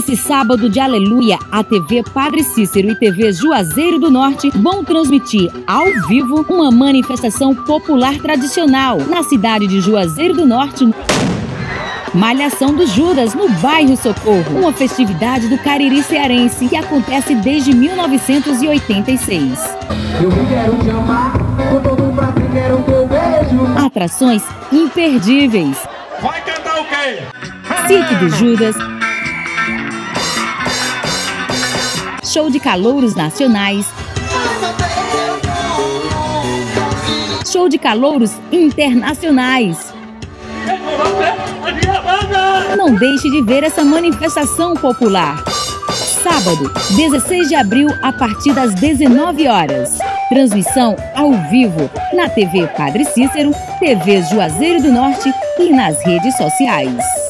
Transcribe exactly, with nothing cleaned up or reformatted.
Nesse sábado de aleluia, a T V Padre Cícero e T V Juazeiro do Norte vão transmitir ao vivo uma manifestação popular tradicional na cidade de Juazeiro do Norte. Malhação do Judas, no bairro Socorro, uma festividade do Cariri cearense que acontece desde mil novecentos e oitenta e seis. Eu quero te amar, com todo prazer quero teu beijo. Atrações imperdíveis. Vai cantar o quê? Cirque do Judas. Show de calouros nacionais. Show de calouros internacionais. Não deixe de ver essa manifestação popular. Sábado, dezesseis de abril, a partir das dezenove horas. Transmissão ao vivo na T V Padre Cícero, T V Juazeiro do Norte e nas redes sociais.